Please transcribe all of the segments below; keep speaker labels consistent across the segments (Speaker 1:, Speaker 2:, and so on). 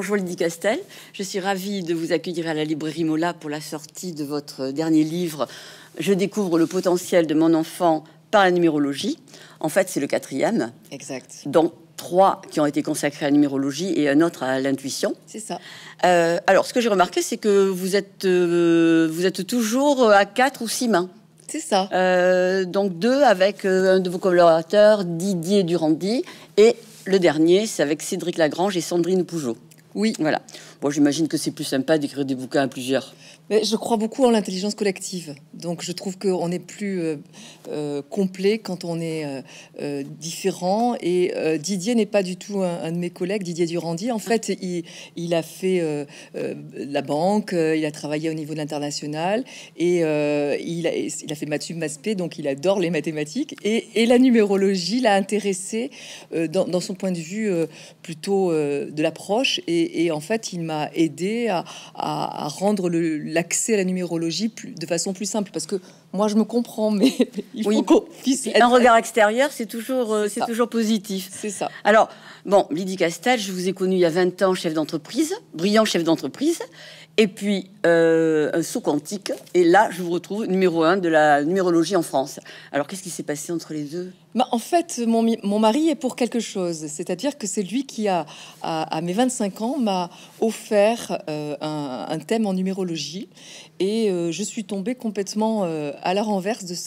Speaker 1: Bonjour Lydie Castel, je suis ravie de vous accueillir à la librairie Mola pour la sortie de votre dernier livre. Je découvre le potentiel de mon enfant par la numérologie. En fait, c'est le 4e.
Speaker 2: Exact.
Speaker 1: Donc 3 qui ont été consacrés à la numérologie et un autre à l'intuition.
Speaker 2: C'est ça.
Speaker 1: Alors, ce que j'ai remarqué, c'est que vous êtes toujours à 4 ou 6 mains.
Speaker 2: C'est ça.
Speaker 1: Donc 2 avec un de vos collaborateurs, Didier Durandi, et le dernier, c'est avec Cédric Lagrange et Sandrine Pougeot.
Speaker 2: Oui.
Speaker 1: Voilà. Bon, j'imagine que c'est plus sympa d'écrire des bouquins à plusieurs.
Speaker 2: Mais je crois beaucoup en l'intelligence collective. Donc, je trouve qu'on est plus complet quand on est différent. Et Didier n'est pas du tout un de mes collègues, Didier Durandi. En fait, il a fait la banque, il a travaillé au niveau de l'international et il a fait maths sup, maths spé, donc il adore les mathématiques. Et la numérologie l'a intéressé dans son point de vue plutôt de l'approche. Et en fait, il m'a aidé à rendre l'accès à la numérologie de façon plus simple, parce que moi je me comprends, mais il faut qu'on puisse
Speaker 1: un regard extérieur, c'est toujours positif.
Speaker 2: C'est ça.
Speaker 1: Alors, bon, Lydie Castel, je vous ai connu il y a 20 ans, chef d'entreprise, brillant chef d'entreprise, et puis un saut quantique, et là je vous retrouve numéro 1 de la numérologie en France. Alors, qu'est-ce qui s'est passé entre les deux?
Speaker 2: En fait, mon mari est pour quelque chose. C'est-à-dire que c'est lui qui, à mes 25 ans, m'a offert un thème en numérologie. Et je suis tombée complètement à la renverse de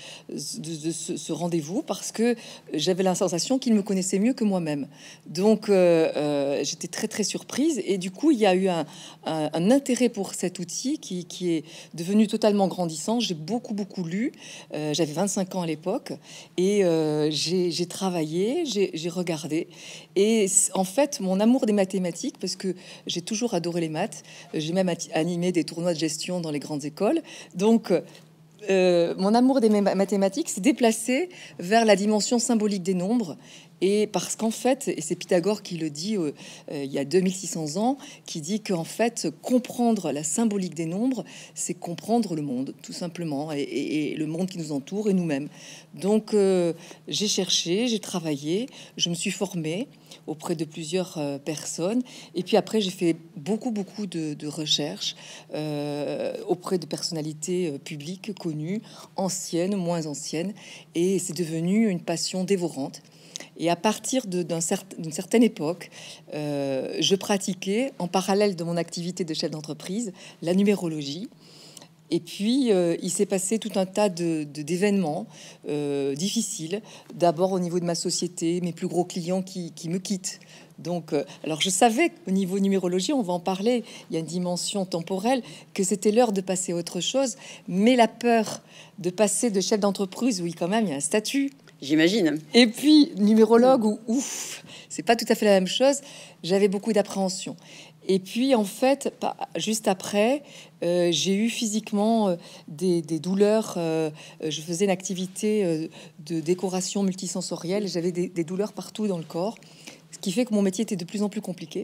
Speaker 2: ce rendez-vous, parce que j'avais la sensation qu'il me connaissait mieux que moi-même. Donc, j'étais très, très surprise. Et du coup, il y a eu un intérêt pour cet outil qui est devenu totalement grandissant. J'ai beaucoup, beaucoup lu. J'avais 25 ans à l'époque. Et j'ai travaillé, j'ai regardé, et en fait mon amour des mathématiques, parce que j'ai toujours adoré les maths, j'ai même animé des tournois de gestion dans les grandes écoles, donc mon amour des mathématiques s'est déplacé vers la dimension symbolique des nombres. Et parce qu'en fait, et c'est Pythagore qui le dit il y a 2600 ans, qui dit qu'en fait, comprendre la symbolique des nombres, c'est comprendre le monde, tout simplement, et le monde qui nous entoure et nous-mêmes. Donc, j'ai cherché, j'ai travaillé, je me suis formée auprès de plusieurs personnes, et puis après, j'ai fait beaucoup de recherches auprès de personnalités publiques connues, anciennes, moins anciennes, et c'est devenu une passion dévorante. Et à partir d'une certaine époque, je pratiquais, en parallèle de mon activité de chef d'entreprise, la numérologie. Et puis, il s'est passé tout un tas d'événements difficiles. D'abord, au niveau de ma société, mes plus gros clients qui me quittent. Donc, alors je savais qu'au niveau numérologie, on va en parler, il y a une dimension temporelle, que c'était l'heure de passer à autre chose. Mais la peur de passer de chef d'entreprise, oui, quand même, il y a un statut.
Speaker 1: J'imagine.
Speaker 2: Et puis, numérologue, ouf, c'est pas tout à fait la même chose. J'avais beaucoup d'appréhension. Et puis, en fait, juste après, j'ai eu physiquement des douleurs. Je faisais une activité de décoration multisensorielle. J'avais des douleurs partout dans le corps, ce qui fait que mon métier était de plus en plus compliqué.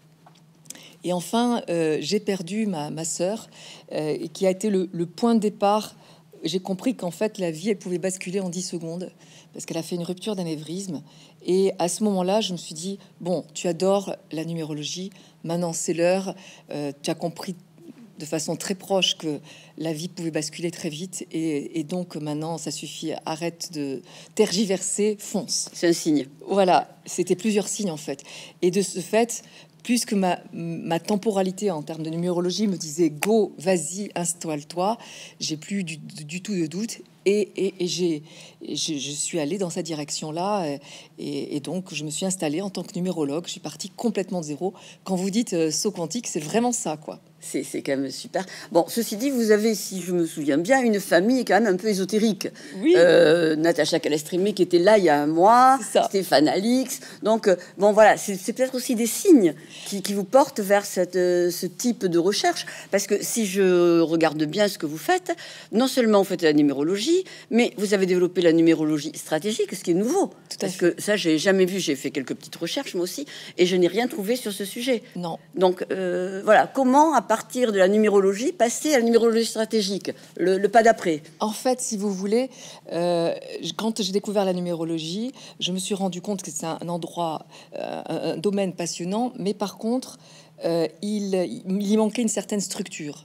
Speaker 2: Et enfin, j'ai perdu ma sœur, qui a été le point de départ. J'ai compris qu'en fait, la vie, elle pouvait basculer en 10 secondes, parce qu'elle a fait une rupture d'anévrisme. Et à ce moment-là, je me suis dit, bon, tu adores la numérologie, maintenant c'est l'heure. Tu as compris de façon très proche que la vie pouvait basculer très vite. Et donc maintenant, ça suffit, arrête de tergiverser, fonce.
Speaker 1: C'est un signe.
Speaker 2: Voilà, c'était plusieurs signes en fait. Et de ce fait, puisque ma temporalité en termes de numérologie me disait go, vas-y, installe-toi, j'ai plus du tout de doute, et je suis allée dans cette direction-là, et donc je me suis installée en tant que numérologue. Je suis partie complètement de zéro. Quand vous dites saut quantique, c'est vraiment ça, quoi.
Speaker 1: C'est quand même super. Bon, ceci dit, vous avez, si je me souviens bien, une famille quand même un peu ésotérique.
Speaker 2: Oui.
Speaker 1: Natacha Calestrimé qui était là il y a un mois, Stéphane Alix. Donc, bon, voilà, c'est peut-être aussi des signes qui vous portent vers ce type de recherche. Parce que si je regarde bien ce que vous faites, non seulement vous faites la numérologie, mais vous avez développé la numérologie stratégique, ce qui est nouveau. Parce que ça, j'ai jamais vu. J'ai fait quelques petites recherches, moi aussi, et je n'ai rien trouvé sur ce sujet.
Speaker 2: Non.
Speaker 1: Donc, voilà, comment partir de la numérologie, passer à la numérologie stratégique, le pas d'après?
Speaker 2: En fait, si vous voulez, quand j'ai découvert la numérologie, je me suis rendu compte que c'est un endroit, un domaine passionnant, mais par contre, il y manquait une certaine structure.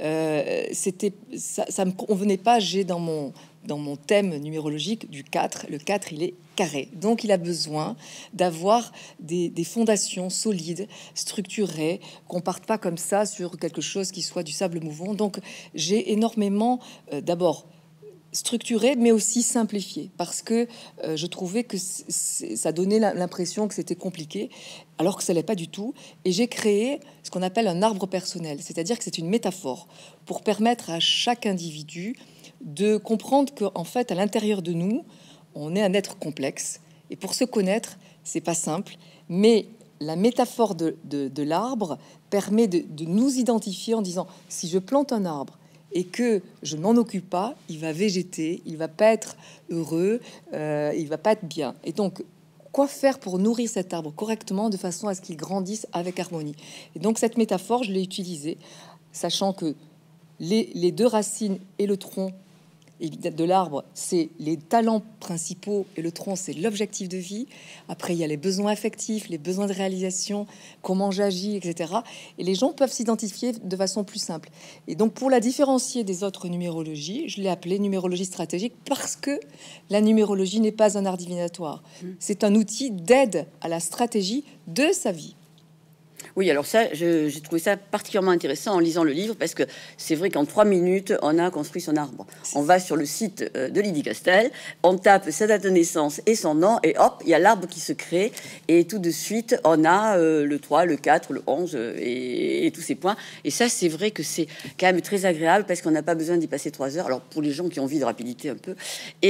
Speaker 2: Ça me convenait pas. J'ai dans mon thème numérologique du 4, le 4, il est carré. Donc, il a besoin d'avoir des fondations solides, structurées, qu'on parte pas comme ça sur quelque chose qui soit du sable mouvant. Donc, j'ai énormément, d'abord, structuré, mais aussi simplifié, parce que je trouvais que ça donnait l'impression que c'était compliqué, alors que ça l'est pas du tout. Et j'ai créé ce qu'on appelle un arbre personnel, c'est-à-dire que c'est une métaphore pour permettre à chaque individu de comprendre qu'en fait, à l'intérieur de nous, on est un être complexe. Et pour se connaître, c'est pas simple, mais la métaphore de l'arbre permet de nous identifier en disant, si je plante un arbre et que je n'en occupe pas, il va végéter, il va pas être heureux, il va pas être bien. Et donc, quoi faire pour nourrir cet arbre correctement de façon à ce qu'il grandisse avec harmonie? Et donc, cette métaphore, je l'ai utilisée, sachant que les deux racines et le tronc de l'arbre, c'est les talents principaux, et le tronc, c'est l'objectif de vie. Après, il y a les besoins affectifs, les besoins de réalisation, comment j'agis, etc. Et les gens peuvent s'identifier de façon plus simple. Et donc, pour la différencier des autres numérologies, je l'ai appelée numérologie stratégique, parce que la numérologie n'est pas un art divinatoire. C'est un outil d'aide à la stratégie de sa vie.
Speaker 1: Oui, alors ça, j'ai trouvé ça particulièrement intéressant en lisant le livre, parce que c'est vrai qu'en 3 minutes, on a construit son arbre. On va sur le site de Lydie Castel, on tape sa date de naissance et son nom, et hop, il y a l'arbre qui se crée, et tout de suite, on a le 3, le 4, le 11, et tous ces points. Et ça, c'est vrai que c'est quand même très agréable, parce qu'on n'a pas besoin d'y passer 3 heures, alors pour les gens qui ont envie de rapidité un peu.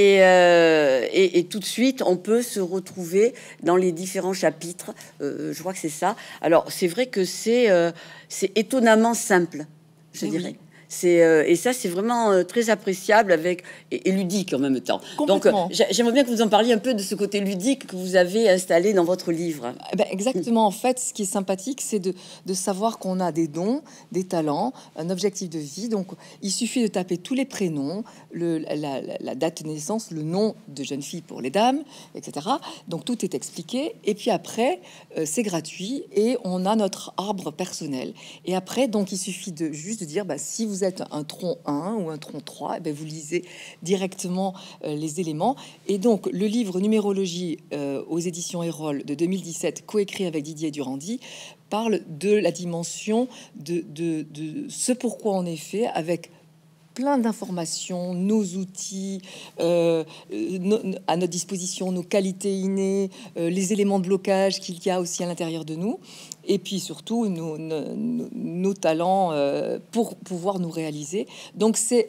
Speaker 1: Et tout de suite, on peut se retrouver dans les différents chapitres. Je crois que c'est ça. Alors, c'est vrai que c'est étonnamment simple, je dirais. Oui. Et ça, c'est vraiment très appréciable et ludique en même temps. Donc, j'aimerais bien que vous en parliez un peu de ce côté ludique que vous avez installé dans votre livre.
Speaker 2: Exactement. En fait, ce qui est sympathique, c'est de savoir qu'on a des dons, des talents, un objectif de vie. Donc, il suffit de taper tous les prénoms, la date de naissance, le nom de jeune fille pour les dames, etc. Donc, tout est expliqué. Et puis après, c'est gratuit et on a notre arbre personnel. Et après, donc, il suffit juste de dire, si vous êtes un tronc 1 ou un tronc 3, vous lisez directement les éléments. Et donc, le livre Numérologie aux éditions Erol de 2017, coécrit avec Didier Durandi, parle de la dimension de ce pourquoi on est fait, avec plein d'informations, nos outils à notre disposition, nos qualités innées, les éléments de blocage qu'il y a aussi à l'intérieur de nous, et puis surtout nos talents pour pouvoir nous réaliser. Donc c'est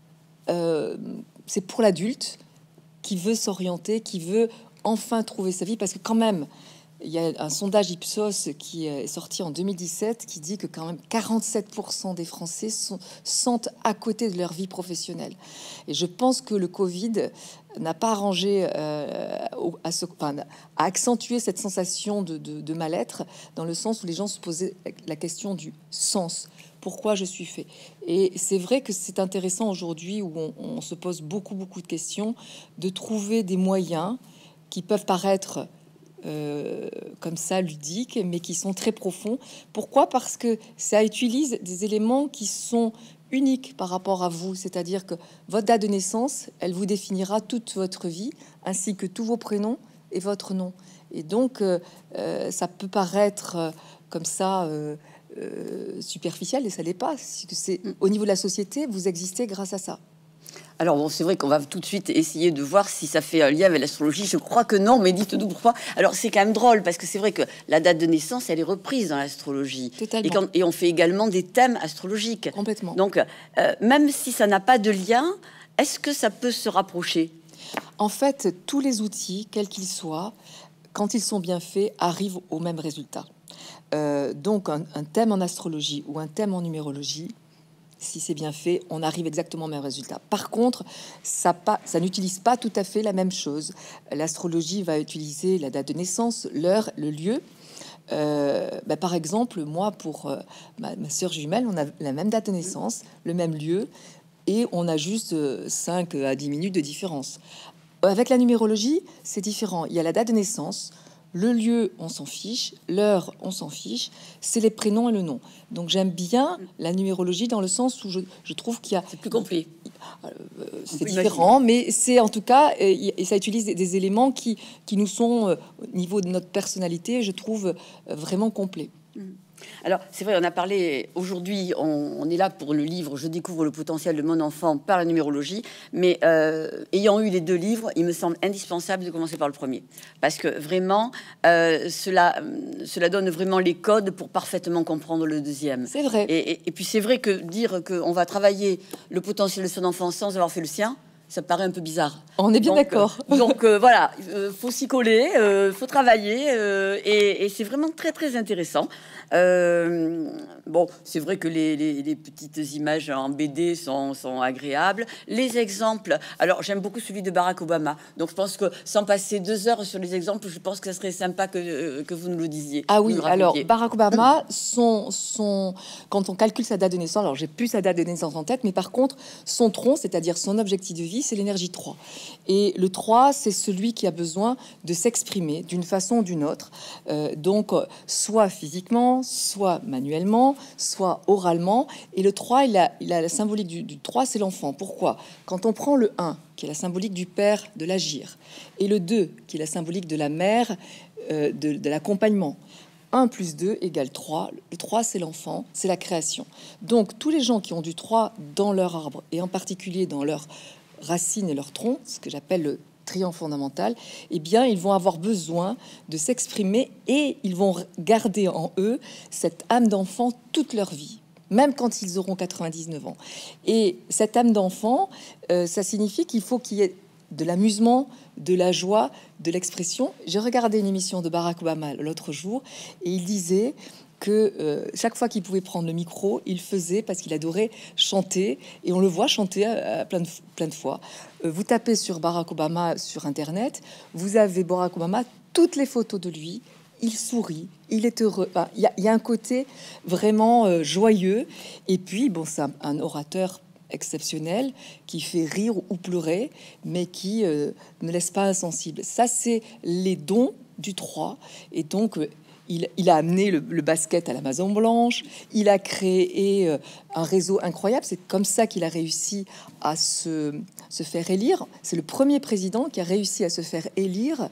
Speaker 2: pour l'adulte qui veut s'orienter, qui veut enfin trouver sa vie, parce que quand même, il y a un sondage Ipsos qui est sorti en 2017 qui dit que quand même 47% des Français sentent à côté de leur vie professionnelle. Et je pense que le Covid n'a pas arrangé à accentuer cette sensation de mal-être, dans le sens où les gens se posaient la question du sens. Pourquoi je suis fait? Et c'est vrai que c'est intéressant aujourd'hui, où on se pose beaucoup de questions, de trouver des moyens qui peuvent paraître comme ça ludiques, mais qui sont très profonds. Pourquoi? Parce que ça utilise des éléments qui sont uniques par rapport à vous, c'est-à-dire que votre date de naissance, elle vous définira toute votre vie, ainsi que tous vos prénoms et votre nom. Et donc, ça peut paraître comme ça superficiel, et ça l'est pas. C'est au niveau de la société, vous existez grâce à ça.
Speaker 1: Alors bon, c'est vrai qu'on va tout de suite essayer de voir si ça fait un lien avec l'astrologie. Je crois que non, mais dites-nous pourquoi. Alors c'est quand même drôle, parce que c'est vrai que la date de naissance, elle est reprise dans l'astrologie.
Speaker 2: Totalement.
Speaker 1: Et on fait également des thèmes astrologiques.
Speaker 2: Complètement.
Speaker 1: Donc, même si ça n'a pas de lien, est-ce que ça peut se rapprocher?
Speaker 2: En fait, tous les outils, quels qu'ils soient, quand ils sont bien faits, arrivent au même résultat. Donc un thème en astrologie ou un thème en numérologie, si c'est bien fait, on arrive exactement au même résultat. Par contre, ça n'utilise pas tout à fait la même chose. L'astrologie va utiliser la date de naissance, l'heure, le lieu. Par exemple, moi, pour ma sœur jumelle, on a la même date de naissance, le même lieu, et on a juste 5 à 10 minutes de différence. Avec la numérologie, c'est différent. Il y a la date de naissance, le lieu, on s'en fiche, l'heure, on s'en fiche, c'est les prénoms et le nom. Donc j'aime bien la numérologie dans le sens où je trouve qu'il y a...
Speaker 1: C'est plus complet.
Speaker 2: C'est différent, mais c'est en tout cas, et ça utilise des éléments qui nous sont, au niveau de notre personnalité, je trouve vraiment complets.
Speaker 1: Alors, c'est vrai, on a parlé aujourd'hui, on est là pour le livre Je découvre le potentiel de mon enfant par la numérologie, mais ayant eu les 2 livres, il me semble indispensable de commencer par le premier, parce que vraiment, cela donne vraiment les codes pour parfaitement comprendre le deuxième.
Speaker 2: C'est vrai.
Speaker 1: Et puis c'est vrai que dire qu'on va travailler le potentiel de son enfant sans avoir fait le sien, ça paraît un peu bizarre.
Speaker 2: On est bien d'accord.
Speaker 1: Donc voilà, faut s'y coller, faut travailler, et c'est vraiment très très intéressant. Bon, c'est vrai que les petites images en BD sont agréables. Les exemples, alors j'aime beaucoup celui de Barack Obama. Donc je pense que sans passer 2 heures sur les exemples, je pense que ça serait sympa que vous nous le disiez.
Speaker 2: Ah oui, alors Barack Obama, quand on calcule sa date de naissance, alors j'ai plus sa date de naissance en tête, mais par contre, son tronc, c'est-à-dire son objectif de vie, c'est l'énergie 3. Et le 3, c'est celui qui a besoin de s'exprimer d'une façon ou d'une autre. Donc, soit physiquement, soit manuellement, soit oralement. Et le 3, il a la symbolique du 3, c'est l'enfant. Pourquoi? Quand on prend le 1, qui est la symbolique du père, de l'agir, et le 2, qui est la symbolique de la mère, de l'accompagnement, 1 plus 2 égale 3. Le 3, c'est l'enfant, c'est la création. Donc, tous les gens qui ont du 3 dans leur arbre, et en particulier dans leur racines et leur tronc, ce que j'appelle le triangle fondamental, eh bien, ils vont avoir besoin de s'exprimer et ils vont garder en eux cette âme d'enfant toute leur vie, même quand ils auront 99 ans. Et cette âme d'enfant, ça signifie qu'il faut qu'il y ait de l'amusement, de la joie, de l'expression. J'ai regardé une émission de Barack Obama l'autre jour et il disait que chaque fois qu'il pouvait prendre le micro, il faisait parce qu'il adorait chanter, et on le voit chanter plein de fois. Vous tapez sur Barack Obama sur Internet, vous avez Barack Obama, toutes les photos de lui, il sourit, il est heureux. Enfin, il y a un côté vraiment joyeux, et puis bon, c'est un orateur exceptionnel qui fait rire ou pleurer, mais qui ne laisse pas insensible. Ça, c'est les dons du 3, et donc il a amené le basket à la Maison Blanche, il a créé un réseau incroyable. C'est comme ça qu'il a réussi à se faire élire. C'est le premier président qui a réussi à se faire élire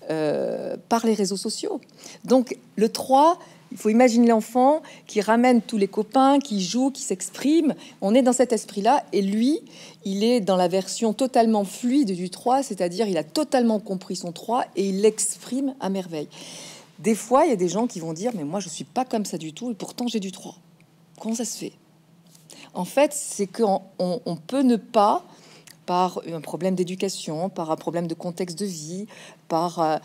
Speaker 2: par les réseaux sociaux. Donc le 3, il faut imaginer l'enfant qui ramène tous les copains, qui joue, qui s'exprime. On est dans cet esprit-là, et lui, il est dans la version totalement fluide du 3, c'est-à-dire il a totalement compris son 3 et il l'exprime à merveille. Des fois, il y a des gens qui vont dire « mais moi, je suis pas comme ça du tout, et pourtant j'ai du 3 ». Comment ça se fait? En fait, c'est qu'on peut ne pas, par un problème d'éducation, par un problème de contexte de vie, par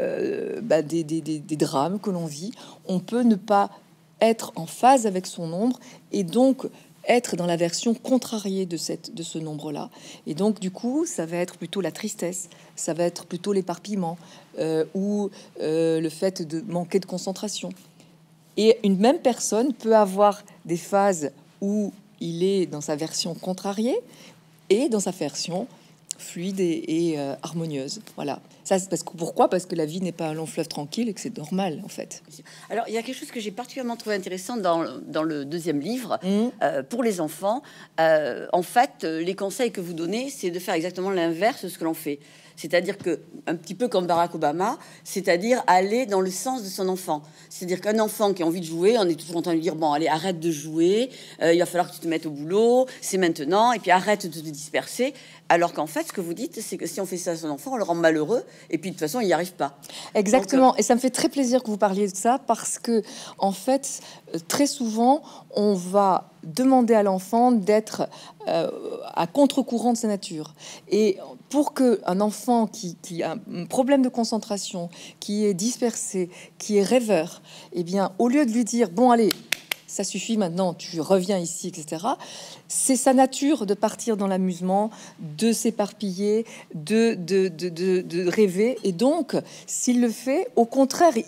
Speaker 2: des drames que l'on vit, on peut ne pas être en phase avec son ombre, et donc être dans la version contrariée de ce nombre-là. Et donc, du coup, ça va être plutôt la tristesse, ça va être plutôt l'éparpillement, ou le fait de manquer de concentration. Et une même personne peut avoir des phases où il est dans sa version contrariée et dans sa version fluide et harmonieuse. Voilà. Ça, pourquoi? Parce que la vie n'est pas un long fleuve tranquille et que c'est normal, en fait.
Speaker 1: Alors, il y a quelque chose que j'ai particulièrement trouvé intéressant dans le 2e livre, pour les enfants. En fait, les conseils que vous donnez, c'est de faire exactement l'inverse de ce que l'on fait. C'est-à-dire que, un petit peu comme Barack Obama, c'est-à-dire aller dans le sens de son enfant. C'est-à-dire qu'un enfant qui a envie de jouer, on est toujours en train de lui dire, bon, allez, arrête de jouer, il va falloir que tu te mettes au boulot, c'est maintenant, et puis arrête de te disperser. Alors qu'en fait, ce que vous dites, c'est que si on fait ça à son enfant, on le rend malheureux, et puis de toute façon, il n'y arrive pas.
Speaker 2: Exactement. Donc, et ça me fait très plaisir que vous parliez de ça, parce que, en fait, très souvent, on va demander à l'enfant d'être à contre-courant de sa nature. Et pour qu'un enfant qui a un problème de concentration, qui est dispersé, qui est rêveur, eh bien, au lieu de lui dire, bon, allez, ça suffit maintenant, tu reviens ici, etc., c'est sa nature de partir dans l'amusement, de s'éparpiller, de rêver. Et donc, s'il le fait, au contraire,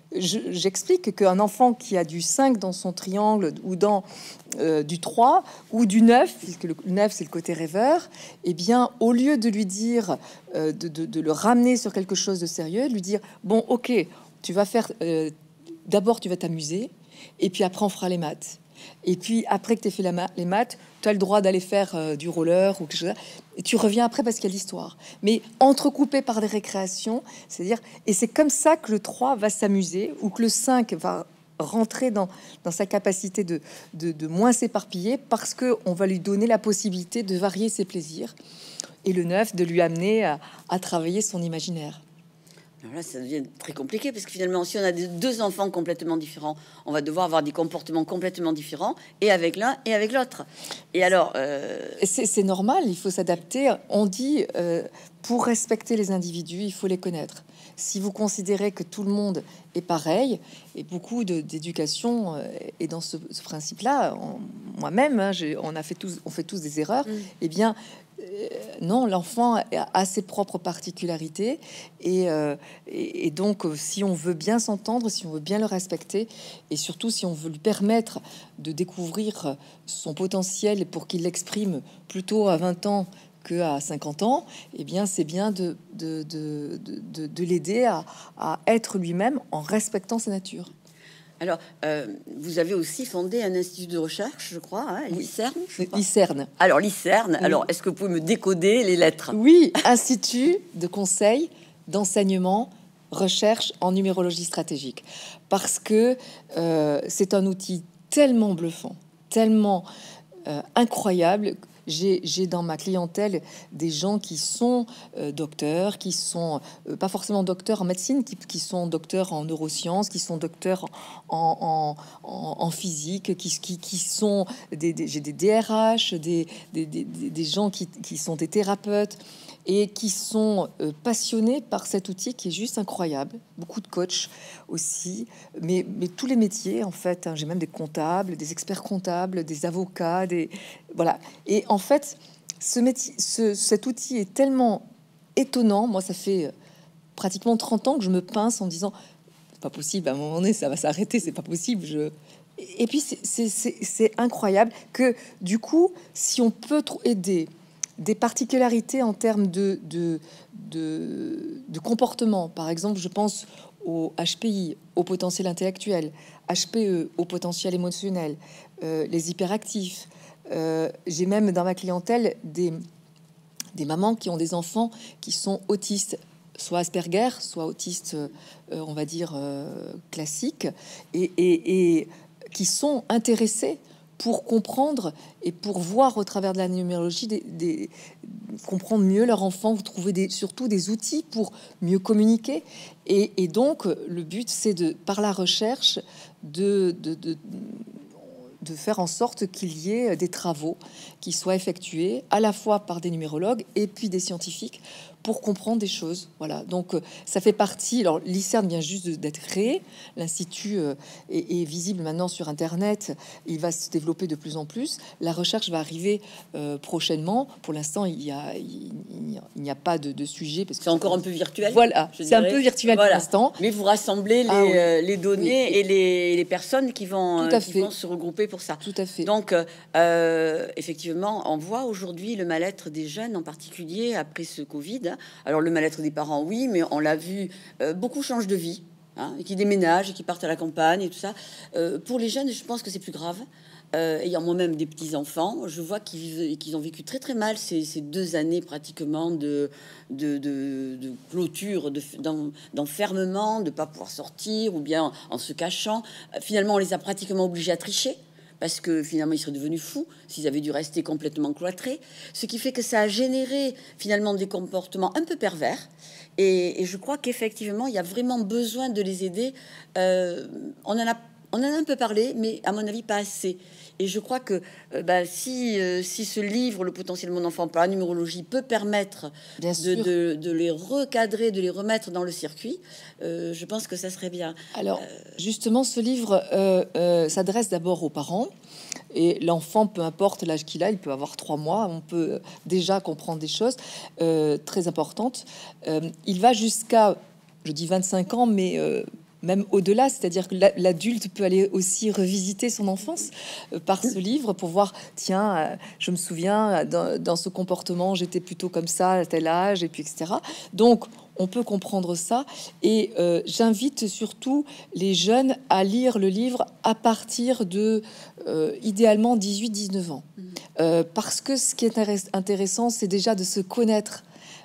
Speaker 2: j'explique qu'un enfant qui a du 5 dans son triangle ou dans du 3 ou du 9, puisque le 9 c'est le côté rêveur, eh bien au lieu de lui dire, de le ramener sur quelque chose de sérieux, de lui dire bon ok, tu vas faire, d'abord tu vas t'amuser, et puis après on fera les maths. Et puis après que tu aies fait les maths, tu as le droit d'aller faire du roller ou quelque chose. Et tu reviens après parce qu'il y a l'histoire. Mais entrecoupé par des récréations, c'est-à-dire, et c'est comme ça que le 3 va s'amuser, ou que le 5 va rentrer dans sa capacité de moins s'éparpiller, parce qu'on va lui donner la possibilité de varier ses plaisirs. Et le 9, de lui amener à travailler son imaginaire.
Speaker 1: Alors là, ça devient très compliqué parce que finalement, si on a deux enfants complètement différents, on va devoir avoir des comportements complètement différents, et avec l'un et avec l'autre. Et alors,
Speaker 2: c'est normal, il faut s'adapter. On dit, pour respecter les individus, il faut les connaître. Si vous considérez que tout le monde est pareil, et beaucoup d'éducation est dans ce principe-là, moi-même, hein, on fait tous des erreurs, eh bien, non, l'enfant a ses propres particularités et donc si on veut bien s'entendre, si on veut bien le respecter et surtout si on veut lui permettre de découvrir son potentiel pour qu'il l'exprime plutôt à 20 ans qu'à 50 ans, eh bien c'est bien de l'aider à être lui-même en respectant sa nature.
Speaker 1: Alors, vous avez aussi fondé un institut de recherche, je crois, hein, l'ICERN.
Speaker 2: l'ICERN.
Speaker 1: Alors, l'ICERN, oui. Alors, est-ce que vous pouvez me décoder les lettres?
Speaker 2: Oui, Institut de conseil, d'enseignement, recherche en numérologie stratégique. Parce que c'est un outil tellement bluffant, tellement incroyable. J'ai dans ma clientèle des gens qui sont docteurs, qui sont pas forcément docteurs en médecine, qui sont docteurs en neurosciences, qui sont docteurs en physique, qui sont j'ai des DRH, des gens qui sont des thérapeutes et qui sont passionnés par cet outil qui est juste incroyable. Beaucoup de coachs aussi, mais tous les métiers en fait. Hein, j'ai même des comptables, des experts comptables, des avocats, voilà. Et en fait, cet outil est tellement étonnant. Moi, ça fait pratiquement 30 ans que je me pince en disant c'est pas possible. À un moment donné, ça va s'arrêter. C'est pas possible. Et puis c'est incroyable que du coup, si on peut aider des particularités en termes de comportement. Par exemple, je pense au HPI, au potentiel intellectuel, HPE, au potentiel émotionnel, les hyperactifs. J'ai même dans ma clientèle des mamans qui ont des enfants qui sont autistes, soit Asperger, soit autistes, on va dire, classiques, et qui sont intéressés pour comprendre et pour voir au travers de la numérologie, comprendre mieux leur enfant, vous trouvez surtout des outils pour mieux communiquer. Et donc, le but, c'est par la recherche, de faire en sorte qu'il y ait des travaux qui soient effectués à la fois par des numérologues et puis des scientifiques pour comprendre des choses. Voilà, donc ça fait partie. Alors l'ICERN vient juste d'être créé. L'Institut est visible maintenant sur Internet. Il va se développer de plus en plus. La recherche va arriver prochainement. Pour l'instant, il n'y a pas de sujet parce que
Speaker 1: c'est encore un peu virtuel.
Speaker 2: Voilà, c'est un peu virtuel pour l'instant.
Speaker 1: Mais vous rassemblez les données et les personnes qui vont se regrouper pour ça.
Speaker 2: Tout à fait.
Speaker 1: Donc, effectivement, on voit aujourd'hui le mal-être des jeunes, en particulier après ce Covid. Alors, le mal-être des parents, oui, mais on l'a vu, beaucoup changent de vie, hein, et qui déménagent, et qui partent à la campagne et tout ça. Pour les jeunes, je pense que c'est plus grave. Ayant moi-même des petits-enfants, je vois qu'ils ont vécu très très mal ces 2 années pratiquement de clôture, d'enfermement, de ne pas pouvoir sortir, ou bien en se cachant. Finalement, on les a pratiquement obligés à tricher, parce que finalement, ils seraient devenus fous s'ils avaient dû rester complètement cloîtrés. Ce qui fait que ça a généré finalement des comportements un peu pervers. Et je crois qu'effectivement, il y a vraiment besoin de les aider. On en a un peu parlé, mais à mon avis, pas assez. Et je crois que si ce livre, Le potentiel de mon enfant par la numérologie, peut permettre de les recadrer, de les remettre dans le circuit, je pense que ça serait bien.
Speaker 2: Alors, justement, ce livre s'adresse d'abord aux parents. Et l'enfant, peu importe l'âge qu'il a, il peut avoir 3 mois, on peut déjà comprendre des choses très importantes. Il va jusqu'à, je dis 25 ans, mais même au-delà, c'est-à-dire que l'adulte peut aller aussi revisiter son enfance par ce livre pour voir, tiens, je me souviens, dans ce comportement, j'étais plutôt comme ça à tel âge, et puis etc. Donc, on peut comprendre ça. Et j'invite surtout les jeunes à lire le livre à partir de, idéalement, 18-19 ans. Parce que ce qui est intéressant, c'est déjà de se connaître,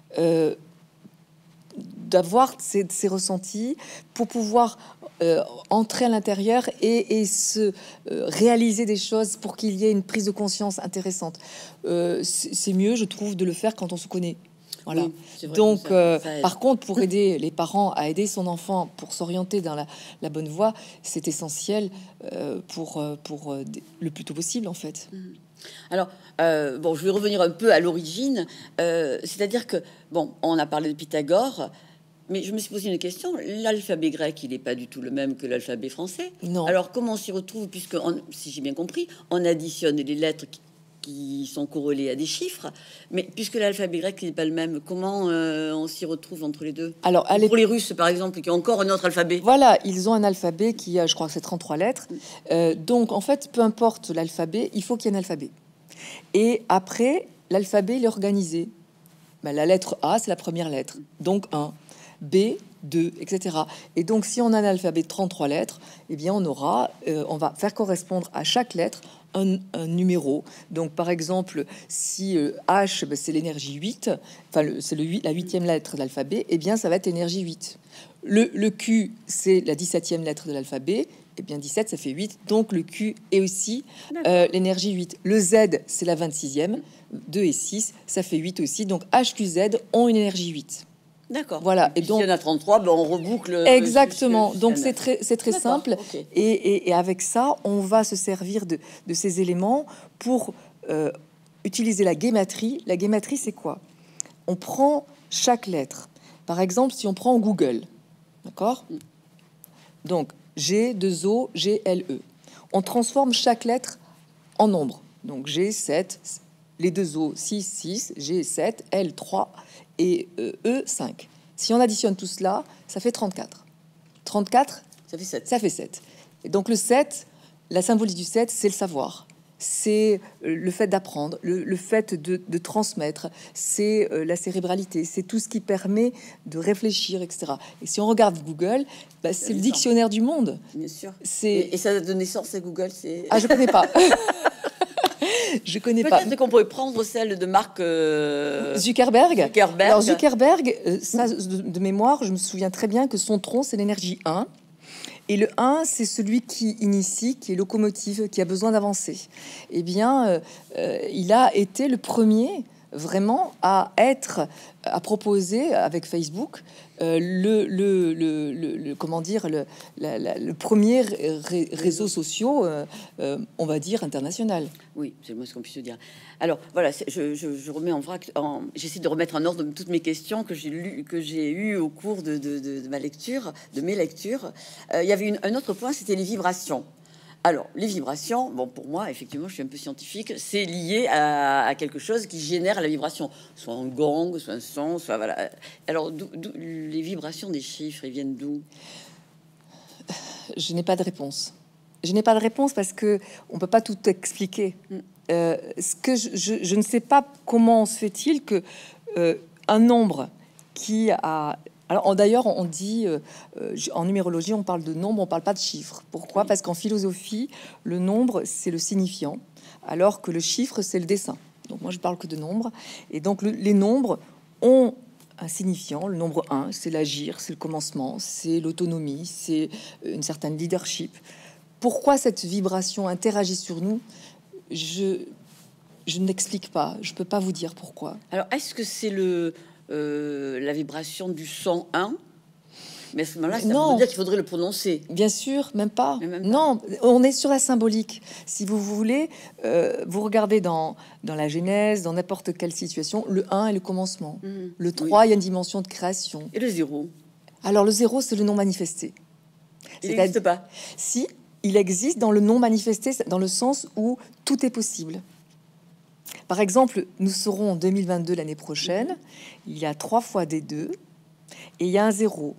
Speaker 2: d'avoir ces ressentis pour pouvoir entrer à l'intérieur et se réaliser des choses pour qu'il y ait une prise de conscience intéressante. C'est mieux, je trouve, de le faire quand on se connaît. Voilà. Oui, donc, ça par contre, pour aider les parents à aider son enfant pour s'orienter dans la bonne voie, c'est essentiel pour le plus tôt possible, en fait.
Speaker 1: Alors, bon, je vais revenir un peu à l'origine. C'est-à-dire que, bon, on a parlé de Pythagore, mais je me suis posé une question. L'alphabet grec, il n'est pas du tout le même que l'alphabet français.
Speaker 2: Non.
Speaker 1: Alors, comment on s'y retrouve, puisque, si j'ai bien compris, on additionne les lettres qui sont corrélées à des chiffres, mais puisque l'alphabet grec n'est pas le même, comment on s'y retrouve entre les deux?
Speaker 2: Alors,
Speaker 1: pour les Russes, par exemple, qui ont encore un autre alphabet.
Speaker 2: Voilà, ils ont un alphabet qui a, je crois que c'est 33 lettres. Donc, en fait, peu importe l'alphabet, il faut qu'il y ait un alphabet. Et après, l'alphabet, il est organisé. Ben, la lettre A, c'est la première lettre, donc 1. B, 2, etc. Et donc, si on a un alphabet de 33 lettres, eh bien, on va faire correspondre à chaque lettre un numéro. Donc, par exemple, si H, ben, c'est l'énergie 8, enfin, c'est la 8e lettre de l'alphabet, eh bien, ça va être l'énergie 8. Le Q, c'est la 17e lettre de l'alphabet, eh bien, 17, ça fait 8. Donc, le Q est aussi l'énergie 8. Le Z, c'est la 26e. 2 et 6, ça fait 8 aussi. Donc, H, Q, Z ont une énergie 8.
Speaker 1: D'accord.
Speaker 2: Voilà.
Speaker 1: Et donc, s'il y en a 33, ben on reboucle.
Speaker 2: Exactement. Donc, c'est très simple.
Speaker 1: Okay.
Speaker 2: Et avec ça, on va se servir de ces éléments pour utiliser la guématrie. La guématrie, c'est quoi? On prend chaque lettre. Par exemple, si on prend Google, d'accord? Donc, G, 2 O, G, L, E. On transforme chaque lettre en nombre. Donc, G, 7, les 2 O, 6, 6, G, 7, L, 3 et E, 5. Si on additionne tout cela, ça fait 34. 34,
Speaker 1: ça fait 7.
Speaker 2: Ça fait 7. Et donc, le 7, la symbolique du 7, c'est le savoir. C'est le fait d'apprendre, le fait de transmettre, c'est la cérébralité, c'est tout ce qui permet de réfléchir, etc. Et si on regarde Google, bah, c'est le dictionnaire du monde.
Speaker 1: Bien sûr. Et ça donne naissance à Google, c'est...
Speaker 2: Ah, je connais pas. Je connais pas.
Speaker 1: Peut-être qu'on pourrait prendre celle de Mark
Speaker 2: Zuckerberg. Alors Zuckerberg, ça,
Speaker 1: Mm.
Speaker 2: de mémoire, je me souviens très bien que son tronc, c'est l'énergie 1. Et le 1, c'est celui qui initie, qui est locomotive, qui a besoin d'avancer. Eh bien, il a été le premier vraiment à proposer avec Facebook le premier réseau social, on va dire international.
Speaker 1: Oui, c'est le moins ce qu'on puisse dire. Alors voilà, je remets en vrac, j'essaie de remettre en ordre toutes mes questions que j'ai eues au cours de ma lecture, de mes lectures. Il y avait un autre point, c'était les vibrations. Alors, les vibrations, bon, pour moi, effectivement, je suis un peu scientifique, c'est lié à quelque chose qui génère la vibration, soit un gong, soit un son, soit voilà. Alors, les vibrations des chiffres, ils viennent d'où?
Speaker 2: Je n'ai pas de réponse. Je n'ai pas de réponse parce que on peut pas tout expliquer. Ce que je ne sais pas comment se fait-il que un nombre qui a... Alors, d'ailleurs, on dit, en numérologie, on parle de nombre, on parle pas de chiffres. Pourquoi? Parce qu'en philosophie, le nombre, c'est le signifiant, alors que le chiffre, c'est le dessin. Donc, moi, je parle que de nombres. Et donc, les nombres ont un signifiant. Le nombre 1, c'est l'agir, c'est le commencement, c'est l'autonomie, c'est une certaine leadership. Pourquoi cette vibration interagit sur nous? Je n'explique pas. Je peux pas vous dire pourquoi.
Speaker 1: Alors, est-ce que c'est la vibration du son 1? Mais à ce moment-là, ça veut dire qu'il faudrait le prononcer.
Speaker 2: Bien sûr, même pas.
Speaker 1: Même pas.
Speaker 2: Non, on est sur la symbolique. Si vous voulez, vous regardez dans la Genèse, dans n'importe quelle situation, le 1 est le commencement. Le 3, il y a une dimension de création.
Speaker 1: Et le 0?
Speaker 2: Alors, le 0, c'est le non manifesté.
Speaker 1: Il n'existe pas?
Speaker 2: Si, il existe dans le non manifesté, dans le sens où tout est possible. Par exemple, nous serons en 2022 l'année prochaine. Il y a 3 fois des 2 et il y a un 0.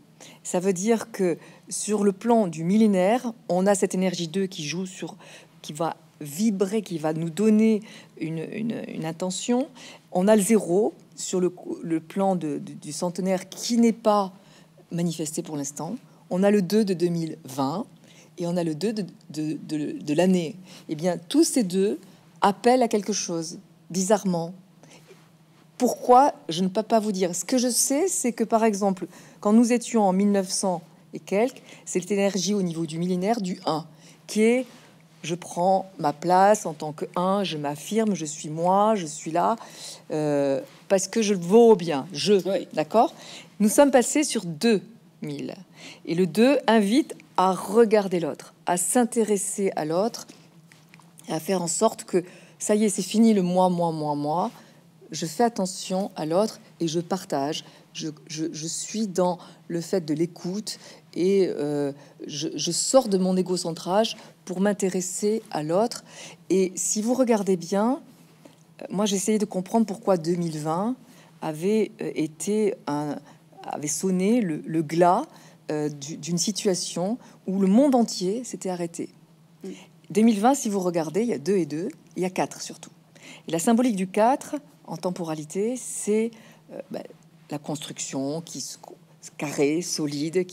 Speaker 2: Ça veut dire que sur le plan du millénaire, on a cette énergie 2 qui joue qui va vibrer, qui va nous donner une intention. On a le 0 sur le plan du centenaire qui n'est pas manifesté pour l'instant. On a le 2 de 2020 et on a le 2 de l'année. Eh bien, tous ces deux appellent à quelque chose, bizarrement. Pourquoi? Je ne peux pas vous dire. Ce que je sais, c'est que, par exemple, quand nous étions en 1900 et quelques, c'est l'énergie au niveau du millénaire du 1, qui est je prends ma place en tant que 1, je m'affirme, je suis moi, je suis là, parce que je vaux bien,
Speaker 1: Oui.
Speaker 2: d'accord? Nous sommes passés sur 2000. Et le 2 invite à regarder l'autre, à s'intéresser à l'autre, et à faire en sorte que, ça y est, c'est fini le moi. Je fais attention à l'autre et je partage. Je suis dans le fait de l'écoute et je sors de mon égocentrage pour m'intéresser à l'autre. Et si vous regardez bien, moi j'ai essayé de comprendre pourquoi 2020 avait sonné le glas d'une situation où le monde entier s'était arrêté. 2020, si vous regardez, il y a 2 et 2, il y a 4 surtout. Et la symbolique du 4 en temporalité, c'est la construction carrée, solide,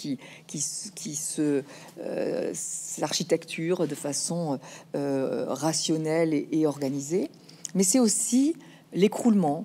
Speaker 2: l'architecture de façon rationnelle et organisée. Mais c'est aussi l'écroulement,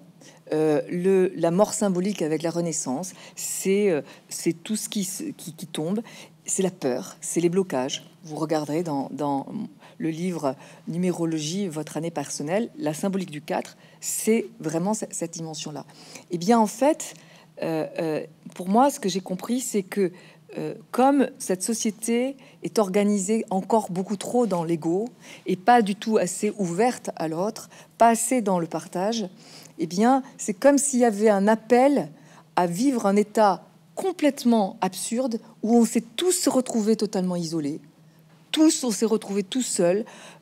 Speaker 2: la mort symbolique avec la Renaissance. C'est tout ce qui tombe. C'est la peur, c'est les blocages. Vous regarderez dans le livre Numérologie, votre année personnelle, la symbolique du 4, c'est vraiment cette dimension-là. Et bien, en fait, pour moi, ce que j'ai compris, c'est que comme cette société est organisée encore beaucoup trop dans l'ego et pas du tout assez ouverte à l'autre, pas assez dans le partage, eh bien, c'est comme s'il y avait un appel à vivre un état complètement absurde où on s'est tous retrouvés totalement isolés. Tous, on s'est retrouvés tout seuls,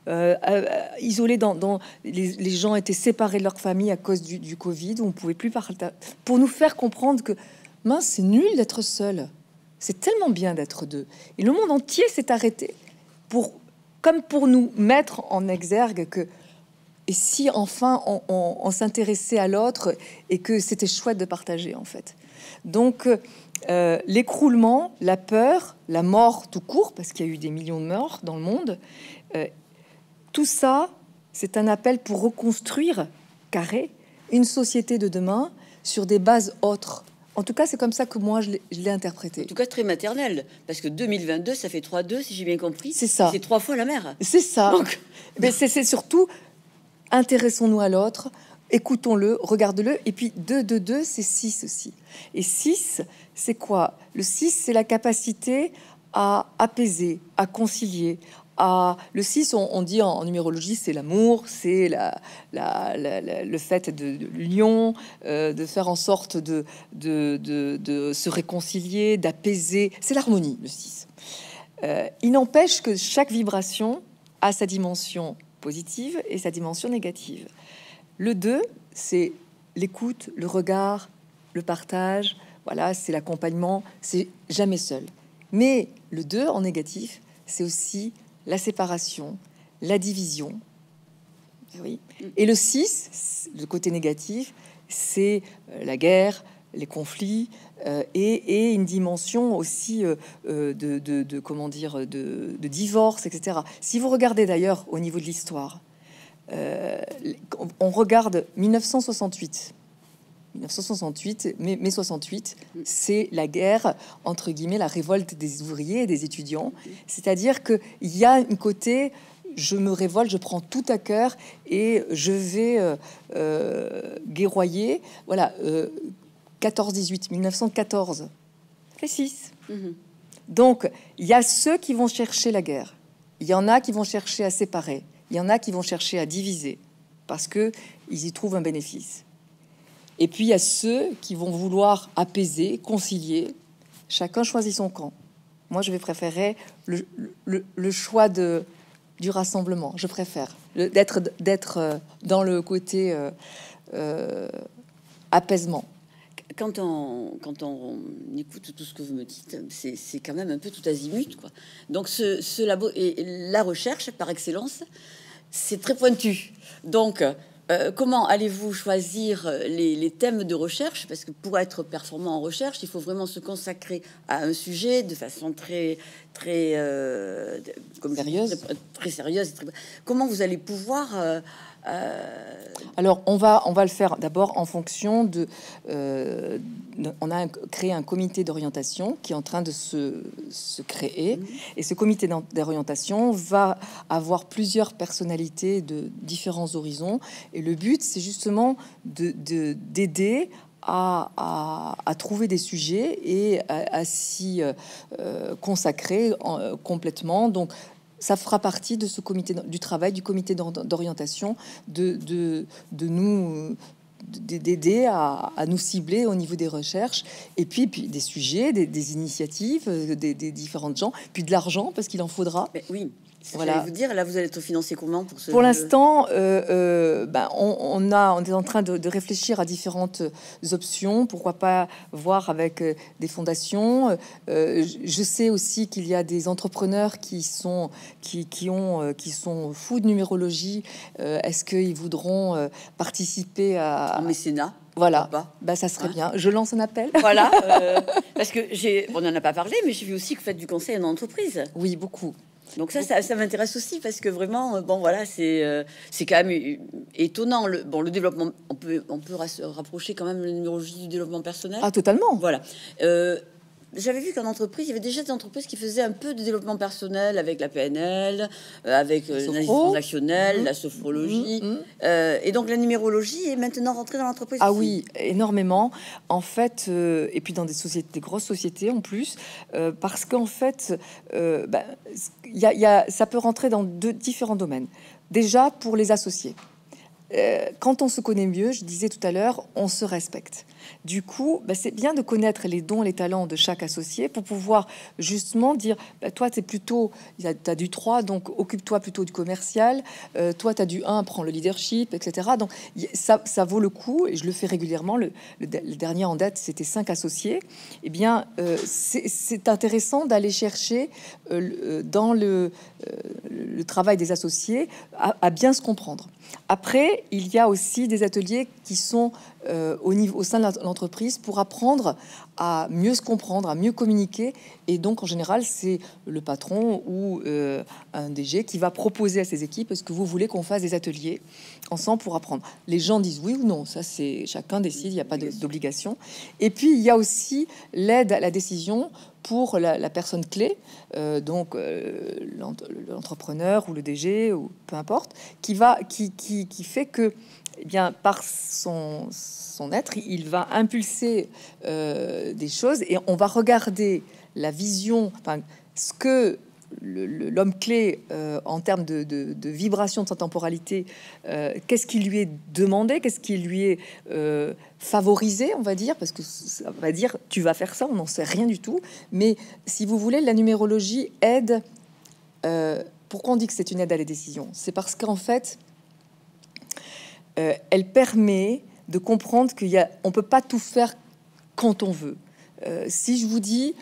Speaker 2: isolés les gens étaient séparés de leur famille à cause du Covid, où on pouvait plus parler, pour nous faire comprendre que mince, c'est nul d'être seul. C'est tellement bien d'être deux. Et le monde entier s'est arrêté comme pour nous mettre en exergue que et si enfin on s'intéressait à l'autre et que c'était chouette de partager en fait. Donc l'écroulement, la peur, la mort tout court, parce qu'il y a eu des millions de morts dans le monde, tout ça, c'est un appel pour reconstruire carré une société de demain sur des bases autres. En tout cas, c'est comme ça que moi, je l'ai interprété.
Speaker 1: En tout cas, très maternel, parce que 2022, ça fait 3-2, si j'ai bien compris.
Speaker 2: C'est ça.
Speaker 1: C'est 3 fois la mère.
Speaker 2: C'est ça.
Speaker 1: Donc...
Speaker 2: Mais c'est surtout, intéressons-nous à l'autre, écoutons-le, regarde-le. Et puis, 2, c'est 6 aussi. Et 6, c'est quoi? Le 6, c'est la capacité à apaiser, à concilier. Le 6, on dit en numérologie, c'est l'amour, c'est le fait de l'union, de faire en sorte de se réconcilier, d'apaiser. C'est l'harmonie, le 6. Il n'empêche que chaque vibration a sa dimension positive et sa dimension négative. Le 2, c'est l'écoute, le regard, le partage, voilà, c'est l'accompagnement, c'est jamais seul. Mais le 2 en négatif, c'est aussi la séparation, la division. Oui. Et le 6, le côté négatif, c'est la guerre, les conflits et une dimension aussi comment dire, de divorce, etc. Si vous regardez d'ailleurs au niveau de l'histoire, on regarde 1968. 1968, mai 68, c'est la guerre, entre guillemets, la révolte des ouvriers et des étudiants. C'est-à-dire qu'il y a un côté, je me révolte, je prends tout à cœur et je vais guerroyer. Voilà, 14-18, 1914, fait 6. Donc, il y a ceux qui vont chercher la guerre. Il y en a qui vont chercher à séparer. Il y en a qui vont chercher à diviser parce que ils y trouvent un bénéfice. Et puis, il y a ceux qui vont vouloir apaiser, concilier. Chacun choisit son camp. Moi, je vais préférer le choix du rassemblement. Je préfère d'être dans le côté apaisement.
Speaker 1: quand on écoute tout ce que vous me dites, c'est quand même un peu tout azimut, quoi. Donc ce labo et la recherche par excellence, c'est très pointu. Donc comment allez-vous choisir les thèmes de recherche? Parce que pour être performant en recherche, il faut vraiment se consacrer à un sujet de façon très
Speaker 2: sérieuse.
Speaker 1: Très sérieuse. Comment vous allez pouvoir
Speaker 2: Alors, on va le faire d'abord en fonction de... on a créé un comité d'orientation qui est en train de se créer. Et ce comité d'orientation va avoir plusieurs personnalités de différents horizons. Et le but, c'est justement d'aider à trouver des sujets et à s'y consacrer complètement. Donc, ça fera partie de ce comité du travail, du comité d'orientation, d'aider à nous cibler au niveau des recherches, et puis des sujets, des initiatives, des différentes gens, puis de l'argent, parce qu'il en faudra.
Speaker 1: Mais oui.
Speaker 2: Voilà.
Speaker 1: Vous dire, là, vous allez être financé comment pour ce...
Speaker 2: Pour l'instant, on est en train de réfléchir à différentes options. Pourquoi pas voir avec des fondations. Je sais aussi qu'il y a des entrepreneurs qui sont fous de numérologie. Est-ce qu'ils voudront participer
Speaker 1: en mécénat?
Speaker 2: Voilà, ça serait bien. Je lance un appel.
Speaker 1: Voilà, parce que on n'en a pas parlé, mais j'ai vu aussi que vous faites du conseil en entreprise.
Speaker 2: Oui, beaucoup.
Speaker 1: Donc ça m'intéresse aussi parce que vraiment, bon voilà, c'est quand même étonnant. Le développement, on peut rapprocher quand même la numérologie du développement personnel.
Speaker 2: Ah, totalement.
Speaker 1: Voilà. J'avais vu qu'en entreprise, il y avait déjà des entreprises qui faisaient un peu de développement personnel avec la PNL, avec l'analyse transactionnelle, la sophrologie. Et donc la numérologie est maintenant rentrée dans l'entreprise.
Speaker 2: Ah oui, énormément. En fait, et puis dans des grosses sociétés en plus, parce qu'en fait, ça peut rentrer dans différents domaines. Déjà, pour les associés. Quand on se connaît mieux, je disais tout à l'heure, on se respecte. Du coup, c'est bien de connaître les dons, les talents de chaque associé pour pouvoir justement dire, toi, tu as du 3, donc occupe-toi plutôt du commercial. Toi, tu as du 1, prends le leadership, etc. Donc, ça vaut le coup, et je le fais régulièrement. Le dernier en date, c'était 5 associés. Eh bien, c'est intéressant d'aller chercher dans le travail des associés à bien se comprendre. Après, il y a aussi des ateliers qui sont au sein de l'entreprise pour apprendre à mieux se comprendre, à mieux communiquer. Et donc, en général, c'est le patron ou un DG qui va proposer à ses équipes: est-ce que vous voulez qu'on fasse des ateliers ensemble pour apprendre? Les gens disent oui ou non. Ça, c'est chacun décide. Il n'y a pas d'obligation. Et puis, il y a aussi l'aide à la décision pour la personne clé, donc l'entrepreneur ou le DG ou peu importe, qui fait que, eh bien, par son être, il va impulser des choses, et on va regarder la vision, ce que l'homme clé en termes de vibration de sa temporalité, qu'est-ce qui lui est demandé, qu'est-ce qui lui est favorisé, on va dire, parce que ça va dire tu vas faire ça, on n'en sait rien du tout. Mais si vous voulez, la numérologie aide. Pourquoi on dit que c'est une aide à la décision? C'est parce qu'en fait, elle permet de comprendre on peut pas tout faire quand on veut. Si je vous dis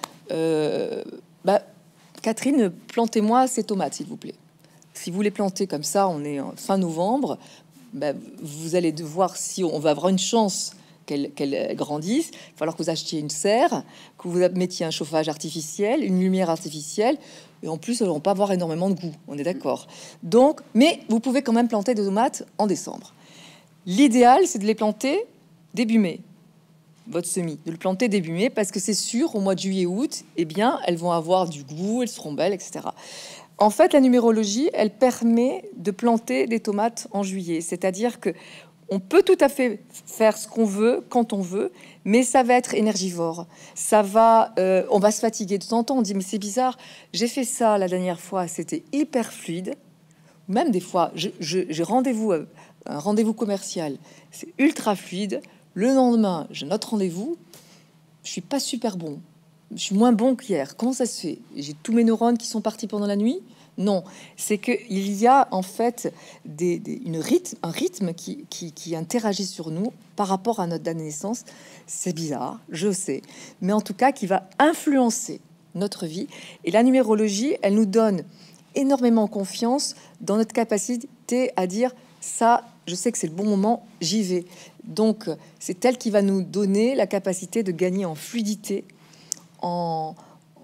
Speaker 2: Catherine, plantez-moi ces tomates, s'il vous plaît. Si vous les plantez comme ça, on est en fin novembre, vous allez devoir, si on va avoir une chance qu'elles grandissent, il va falloir que vous achetiez une serre, que vous mettiez un chauffage artificiel, une lumière artificielle, et en plus, elles vont pas avoir énormément de goût, on est d'accord. Donc, mais vous pouvez quand même planter des tomates en décembre. L'idéal, c'est de les planter début mai. Votre semis, de le planter début mai, parce que c'est sûr, au mois de juillet-août, eh bien, elles vont avoir du goût, elles seront belles, etc. En fait, la numérologie, elle permet de planter des tomates en juillet. C'est-à-dire que on peut tout à fait faire ce qu'on veut, quand on veut, mais ça va être énergivore. On va se fatiguer de temps en temps. On dit, mais c'est bizarre, j'ai fait ça la dernière fois, c'était hyper fluide. Même des fois, j'ai un rendez-vous commercial, c'est ultra fluide. Le lendemain, j'ai notre rendez-vous, je suis pas super bon. Je suis moins bon qu'hier. Comment ça se fait? J'ai tous mes neurones qui sont partis pendant la nuit? Non, c'est qu'il y a en fait un rythme qui interagit sur nous par rapport à notre date de naissance. C'est bizarre, je sais, mais en tout cas qui va influencer notre vie. Et la numérologie, elle nous donne énormément confiance dans notre capacité à dire ça, je sais que c'est le bon moment, j'y vais. Donc c'est elle qui va nous donner la capacité de gagner en fluidité, en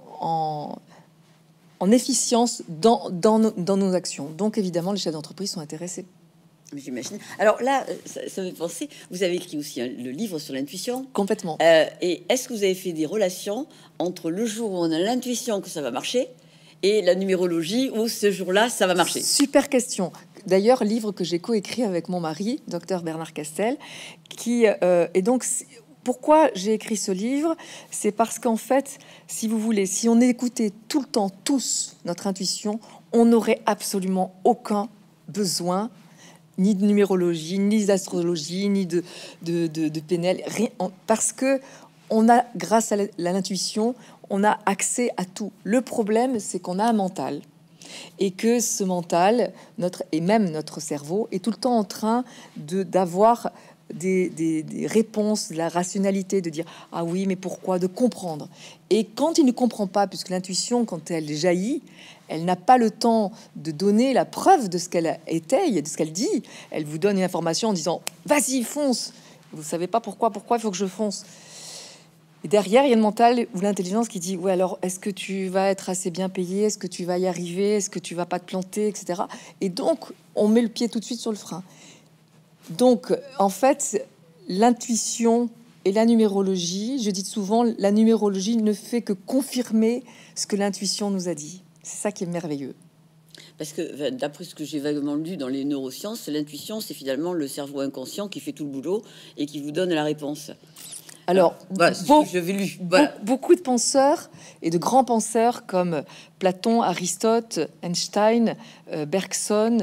Speaker 2: efficience dans nos actions. Donc évidemment, les chefs d'entreprise sont intéressés.
Speaker 1: J'imagine. Alors là, ça me fait penser, vous avez écrit aussi le livre sur l'intuition.
Speaker 2: Complètement.
Speaker 1: Et est-ce que vous avez fait des relations entre le jour où on a l'intuition que ça va marcher et la numérologie où ce jour-là, ça va marcher?
Speaker 2: Super question. D'ailleurs, livre que j'ai coécrit avec mon mari, docteur Bernard Castel, qui et donc pourquoi j'ai écrit ce livre, c'est parce qu'en fait, si vous voulez, si on écoutait tout le temps tous notre intuition, on n'aurait absolument aucun besoin ni de numérologie, ni d'astrologie, ni de PNL, rien, parce que on a, grâce à l'intuition, on a accès à tout. Le problème, c'est qu'on a un mental et que ce mental, même notre cerveau, est tout le temps en train d'avoir des réponses, de la rationalité, de dire ah oui, mais pourquoi, de comprendre. Et quand il ne comprend pas, puisque l'intuition, quand elle jaillit, elle n'a pas le temps de donner la preuve de ce qu'elle étaye, de ce qu'elle dit. Elle vous donne une information en disant vas-y, fonce. Vous savez pas pourquoi il faut que je fonce. Et derrière, il y a le mental ou l'intelligence qui dit ouais, alors est-ce que tu vas être assez bien payé, est-ce que tu vas y arriver, est-ce que tu vas pas te planter, etc. Et donc on met le pied tout de suite sur le frein. Donc en fait, l'intuition et la numérologie, je dis souvent, la numérologie ne fait que confirmer ce que l'intuition nous a dit. C'est ça qui est merveilleux.
Speaker 1: Parce que d'après ce que j'ai vaguement lu dans les neurosciences, l'intuition, c'est finalement le cerveau inconscient qui fait tout le boulot et qui vous donne la réponse.
Speaker 2: Alors,
Speaker 1: voilà, j'avais lu. Voilà.
Speaker 2: Beaucoup de penseurs et de grands penseurs comme Platon, Aristote, Einstein, Bergson,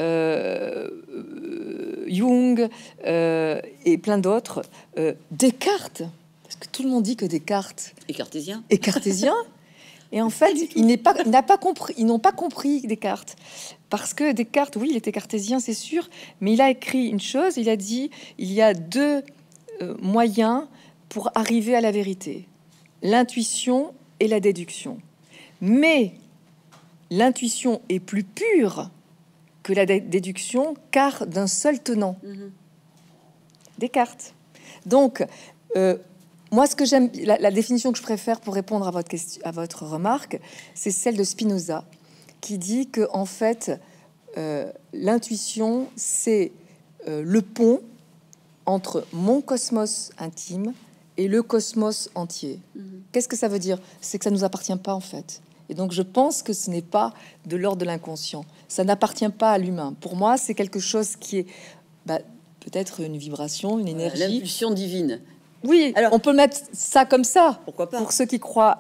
Speaker 2: Jung et plein d'autres, Descartes, parce que tout le monde dit que Descartes
Speaker 1: est cartésien.
Speaker 2: Et en fait, ils n'ont pas compris Descartes. Parce que Descartes, oui, il était cartésien, c'est sûr, mais il a écrit une chose, il a dit, il y a deux moyens pour arriver à la vérité, l'intuition et la déduction. Mais l'intuition est plus pure que la déduction, car d'un seul tenant. Descartes. Donc, moi, ce que j'aime, la définition que je préfère pour répondre à votre remarque, c'est celle de Spinoza, qui dit que en fait, l'intuition, c'est le pont entre mon cosmos intime et le cosmos entier. Qu'est-ce que ça veut dire? C'est que ça nous appartient pas en fait. Et donc, je pense que ce n'est pas de l'ordre de l'inconscient. Ça n'appartient pas à l'humain. Pour moi, c'est quelque chose qui est peut-être une vibration, une énergie,
Speaker 1: l'impulsion divine.
Speaker 2: Oui, alors on peut mettre ça comme ça.
Speaker 1: Pourquoi pas?
Speaker 2: Pour ceux qui croient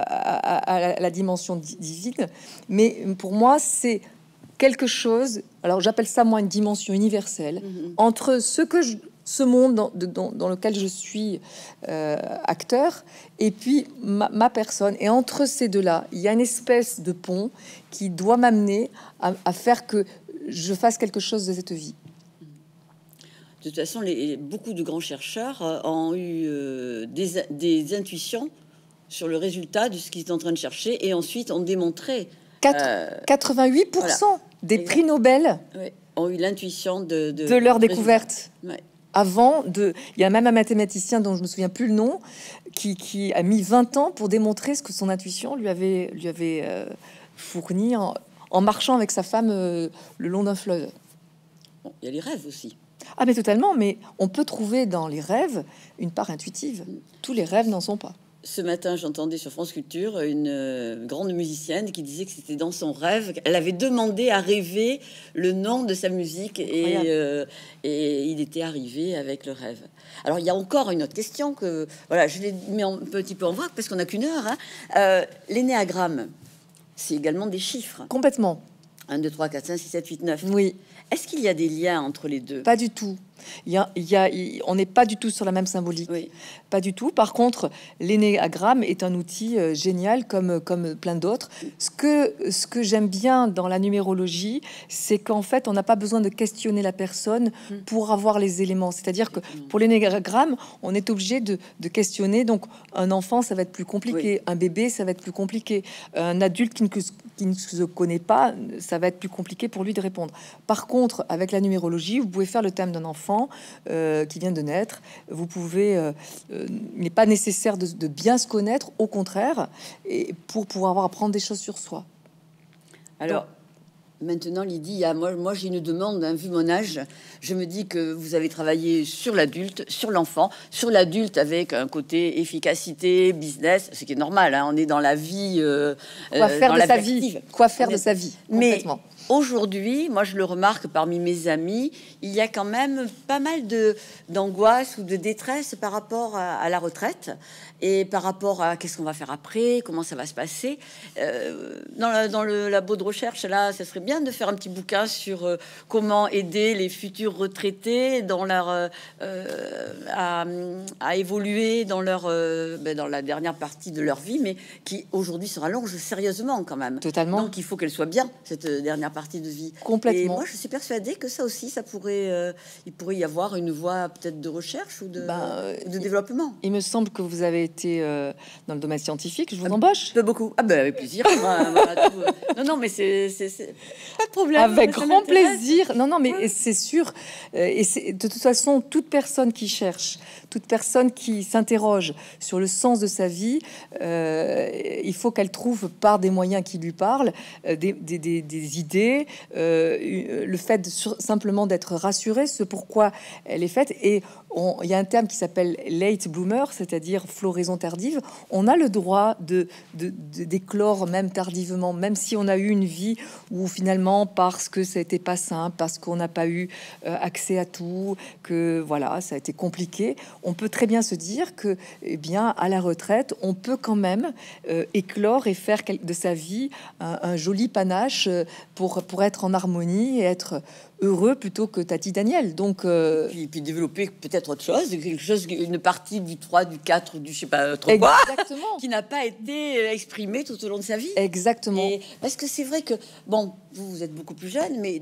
Speaker 2: à la dimension divine. Mais pour moi, c'est quelque chose. Alors j'appelle ça moi une dimension universelle entre ce monde dans lequel je suis acteur et puis ma personne. Et entre ces deux-là, il y a une espèce de pont qui doit m'amener à faire que je fasse quelque chose de cette vie.
Speaker 1: De toute façon, beaucoup de grands chercheurs ont eu des intuitions sur le résultat de ce qu'ils étaient en train de chercher et ensuite ont démontré.
Speaker 2: 88% voilà. Des prix Nobel
Speaker 1: ont eu l'intuition de
Speaker 2: leur découverte.
Speaker 1: Ouais.
Speaker 2: Il y a même un mathématicien dont je me souviens plus le nom qui a mis 20 ans pour démontrer ce que son intuition lui avait fourni en marchant avec sa femme le long d'un fleuve.
Speaker 1: Bon, il y a les rêves aussi.
Speaker 2: Ah mais totalement, mais on peut trouver dans les rêves une part intuitive. Tous les rêves n'en sont pas.
Speaker 1: Ce matin, j'entendais sur France Culture une grande musicienne qui disait que c'était dans son rêve. Elle avait demandé à rêver le nom de sa musique et il était arrivé avec le rêve. Alors, il y a encore une autre question que voilà, je l'ai mis un petit peu en vrac parce qu'on n'a qu'une heure. L'énéagramme, c'est également des chiffres.
Speaker 2: Complètement.
Speaker 1: 1, 2, 3, 4, 5, 6, 7, 8, 9.
Speaker 2: Oui.
Speaker 1: Est-ce qu'il y a des liens entre les deux?
Speaker 2: Pas du tout. On n'est pas du tout sur la même symbolique.
Speaker 1: Oui.
Speaker 2: Pas du tout. Par contre, l'énéagramme est un outil génial comme plein d'autres. Ce que j'aime bien dans la numérologie, c'est qu'en fait, on n'a pas besoin de questionner la personne pour avoir les éléments. C'est-à-dire que pour l'énéagramme, on est obligé de questionner. Donc, un enfant, ça va être plus compliqué.
Speaker 1: Oui.
Speaker 2: Un bébé, ça va être plus compliqué. Un adulte qui ne se connaît pas, ça va être plus compliqué pour lui de répondre. Par contre, avec la numérologie, vous pouvez faire le thème d'un enfant qui vient de naître. Vous pouvez... il n'est pas nécessaire de bien se connaître, au contraire, et pour pouvoir apprendre des choses sur soi.
Speaker 1: Alors, maintenant, Lydie, moi j'ai une demande, hein, vu mon âge. Je me dis que vous avez travaillé sur l'adulte, sur l'enfant, sur l'adulte avec un côté efficacité, business, ce qui est normal. Hein, on est dans la vie.
Speaker 2: Quoi faire de sa vie. Quoi faire de sa vie, complètement.
Speaker 1: Mais aujourd'hui, moi je le remarque parmi mes amis, il y a quand même pas mal d'angoisse ou de détresse par rapport à la retraite et par rapport à qu'est-ce qu'on va faire après, comment ça va se passer. Dans le labo de recherche, là, ça serait bien de faire un petit bouquin sur comment aider les futurs retraités dans leur à évoluer dans leur dans la dernière partie de leur vie, mais qui aujourd'hui se rallonge sérieusement quand même.
Speaker 2: Totalement.
Speaker 1: Donc il faut qu'elle soit bien, cette dernière partie de vie.
Speaker 2: Complètement.
Speaker 1: Et moi, je suis persuadée que ça aussi, ça pourrait, il pourrait y avoir une voie peut-être de recherche ou de développement.
Speaker 2: Il me semble que vous avez été dans le domaine scientifique. Je vous embauche.
Speaker 1: Beaucoup. Ah ben avec plaisir. Non, mais c'est pas de problème.
Speaker 2: Avec grand plaisir. Non, mais c'est sûr. Et c'est de toute façon, toute personne qui cherche, toute personne qui s'interroge sur le sens de sa vie, il faut qu'elle trouve par des moyens qui lui parlent, des idées, le fait simplement d'être rassurée, ce pourquoi elle est faite. Et il y a un terme qui s'appelle late bloomer, c'est-à-dire floraison tardive. On a le droit d'éclore même tardivement, même si on a eu une vie où finalement, parce que ça n'était pas simple, parce qu'on n'a pas eu accès à tout, que voilà, ça a été compliqué, on peut très bien se dire que, eh bien, à la retraite, on peut quand même éclore et faire de sa vie un joli panache pour être en harmonie et être heureux plutôt que Tati Daniel. Donc
Speaker 1: puis développer peut-être autre chose, quelque chose, une partie du 3, du 4, du je sais pas trop quoi, qui n'a pas été exprimée tout au long de sa vie.
Speaker 2: Exactement.
Speaker 1: Et parce que c'est vrai que bon, vous êtes beaucoup plus jeune, mais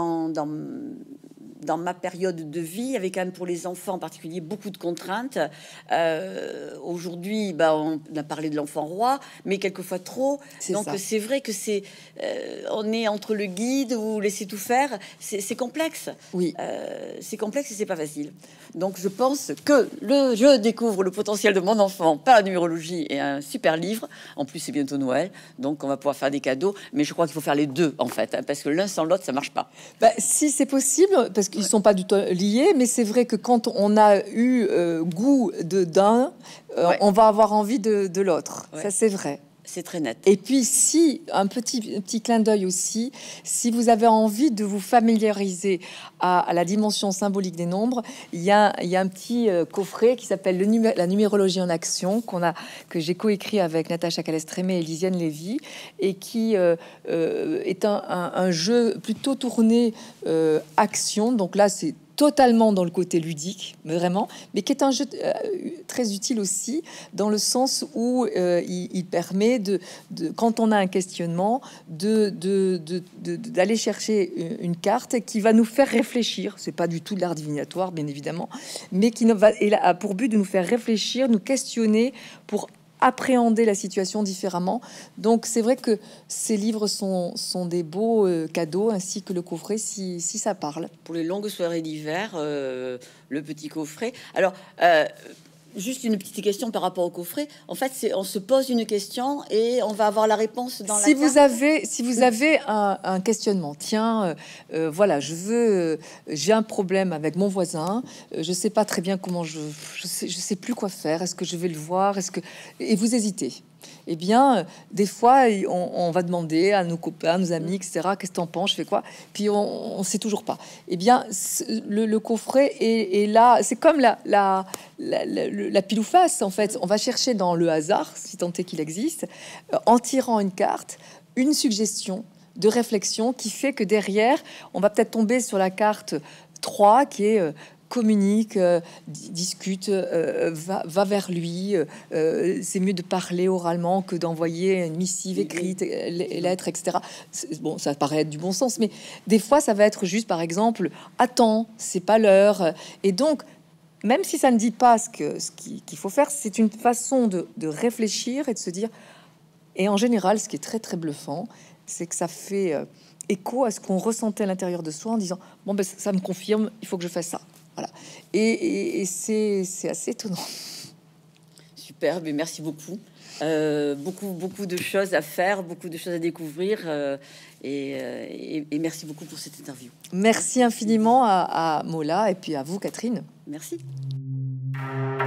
Speaker 1: dans ma période de vie, avec quand même pour les enfants en particulier beaucoup de contraintes. Aujourd'hui, on a parlé de l'enfant roi, mais quelquefois trop. Donc c'est vrai que on est entre le guide ou laisser tout faire. C'est complexe.
Speaker 2: Oui.
Speaker 1: C'est complexe et c'est pas facile. Donc je pense que je découvre le potentiel de mon enfant par la numérologie et un super livre. En plus, c'est bientôt Noël, donc on va pouvoir faire des cadeaux. Mais je crois qu'il faut faire les deux en fait, hein, parce que l'un sans l'autre, ça marche pas.
Speaker 2: Si c'est possible, parce qu'ils sont pas du tout liés, mais c'est vrai que quand on a eu goût d'un, on va avoir envie de l'autre. Ça, c'est vrai.
Speaker 1: C'est très net.
Speaker 2: Et puis, si un petit clin d'œil aussi, si vous avez envie de vous familiariser à la dimension symbolique des nombres, il y a un petit coffret qui s'appelle la numérologie en action que j'ai coécrit avec Natacha Calestrémé et Lisiane Lévy, et qui est un jeu plutôt tourné action. Donc là, c'est totalement dans le côté ludique, mais vraiment, mais qui est un jeu très utile aussi dans le sens où il permet quand on a un questionnement, d'aller chercher une carte qui va nous faire réfléchir. C'est pas du tout de l'art divinatoire, bien évidemment, mais qui a pour but de nous faire réfléchir, nous questionner pour appréhender la situation différemment. Donc c'est vrai que ces livres sont des beaux cadeaux, ainsi que le coffret si ça parle.
Speaker 1: Pour les longues soirées d'hiver, le petit coffret. Alors, juste une petite question par rapport au coffret. En fait, on se pose une question et on va avoir la réponse dans
Speaker 2: si vous avez un questionnement, tiens, voilà, j'ai un problème avec mon voisin, je sais pas très bien comment je sais plus quoi faire. Est-ce que je vais le voir? Et vous hésitez. Eh bien, des fois, on va demander à nos copains, à nos amis, etc. Qu'est-ce que t'en penses? Je fais quoi? Puis on sait toujours pas. Eh bien, le coffret est là. C'est comme la pile ou face. En fait, on va chercher dans le hasard, si tant est qu'il existe, en tirant une carte, une suggestion de réflexion qui fait que derrière, on va peut-être tomber sur la carte 3 qui est communique, discute, va vers lui. C'est mieux de parler oralement que d'envoyer une missive écrite, les lettres, etc. Bon, ça paraît être du bon sens, mais des fois, ça va être juste, par exemple, attends, c'est pas l'heure. Et donc, même si ça ne dit pas ce qu'il faut faire, c'est une façon de réfléchir et de se dire. Et en général, ce qui est très très bluffant, c'est que ça fait écho à ce qu'on ressentait à l'intérieur de soi en disant bon ben ça me confirme, il faut que je fasse ça. Voilà. Et c'est assez étonnant.
Speaker 1: Super, mais merci beaucoup. Beaucoup de choses à faire, beaucoup de choses à découvrir. Et merci beaucoup pour cette interview.
Speaker 2: Merci infiniment à Mola et puis à vous, Catherine.
Speaker 1: Merci.